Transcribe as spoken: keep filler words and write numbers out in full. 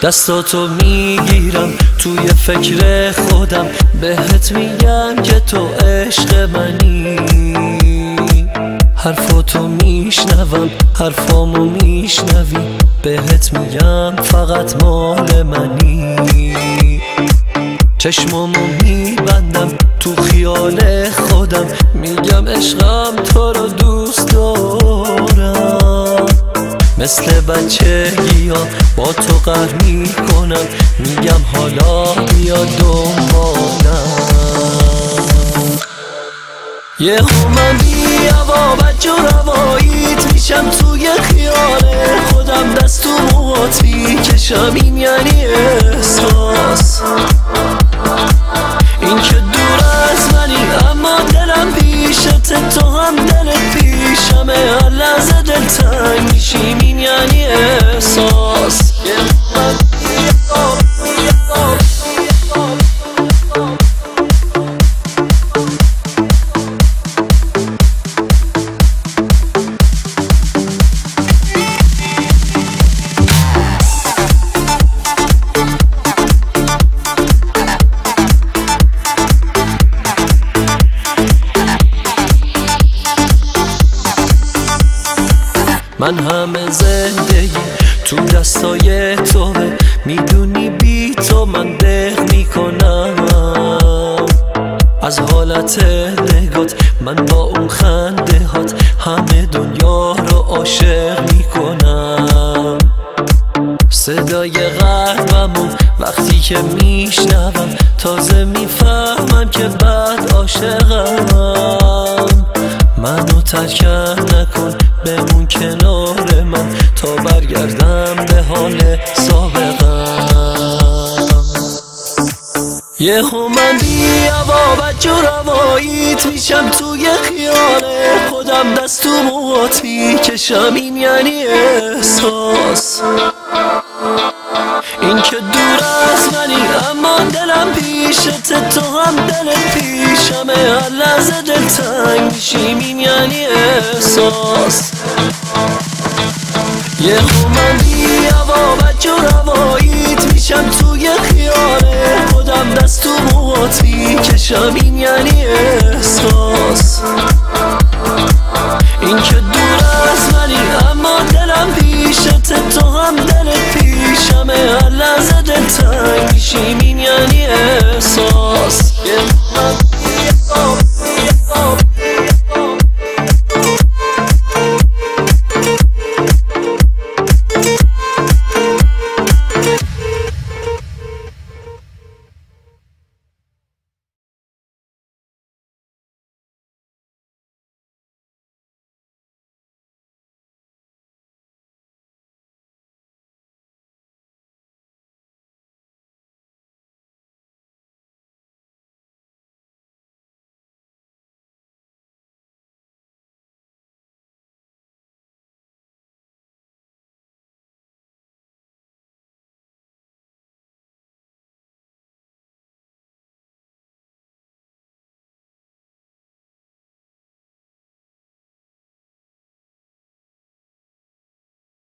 دستاتو میگیرم توی فکر خودم، بهت میگم که تو عشق منی. حرفاتو میشنوم حرفامو میشنوی، بهت میگم فقط مال منی. چشمامو میبندم تو خیال خودم، میگم عشقم تو رو دوست دارم. مثل بچگی‌ها با تو قهر میکنم، میگم حالا بیا دنبالم. یه من بی هوا بچ و رواییت میشم توی خیال خودم، دست تو موهات میکشم، این یعنی احساس. این که دور از منی اما دلم پیشته، تو هم دلت پیشمه، هر لحظه دلتنگ میشیم، این یعنی احساس. من همه زندگی تو دستای توه، میدونی بی تو من دق میکنم. از حالت نگات من با اون خنده هات همه دنیا رو عاشق میکنم. صدای قلبمو وقتی که میشنوم، تازه میفهمم که بعد عاشقم. منو ترکم نکن، بمون کنار من تا برگردم به حال سابقم. یه من بی هوا بچ و رواییت میشم توی خیال خودم، دست تو موهات میکشم، این یعنی احساس. این که دور از منی اما دلم پیشته، تو هم دلت پیشمه، هر لحظه دلتنگ میشیم، این یعنی احساس. یه من بی هوا بچ و رواییت میشم توی خیال خودم، دست تو موهات میکشم، این یعنی احساس.